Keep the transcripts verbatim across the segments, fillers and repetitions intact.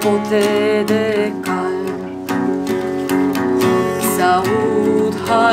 pote de cal. S-aud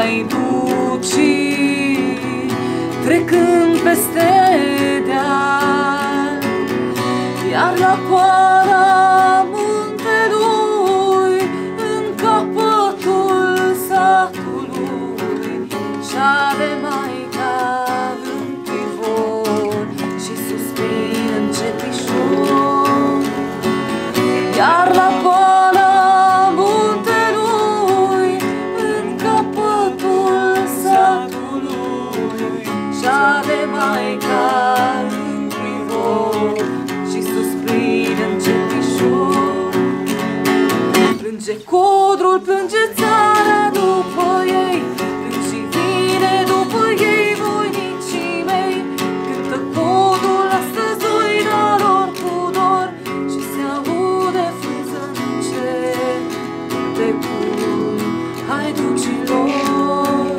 haiducii trecând peste deal, iar la coara muntelui, în capătul satului, șade Maica în pivor și suspină încetișor. Iar la coara muntelui, în capătul satului, șade Maica în pivor și suspină încetișor. Plânge codrul, plânge țara după ei, când și vine după ei voinicii mei. Cântă codrul astăzi uina lor cu dor și se aude frunză în cer de cul haiducilor.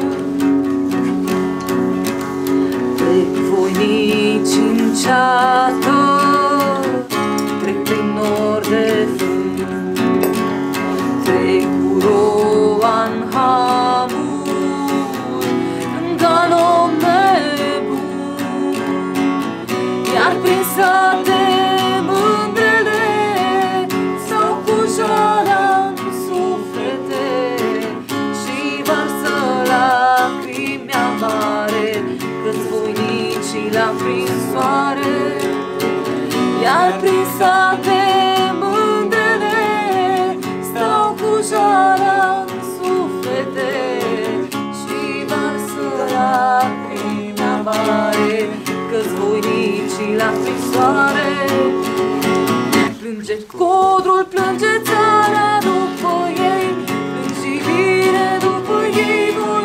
Trec voinici în ceată, trec prin nor de fân, trec cu roa-n hamuri, în ganom nebun, iar prin sate mândrele sau cu jala-n suflete și varsă lacrimi amare, că-ți voinicii la prin soare. Iar prin sate mândrele stau cu jala-n suflete și varsă lacrimi amare, că-ți voinicii la prin soare. Plânge codrul, plânge țara după ei, plânge și vine după ei voi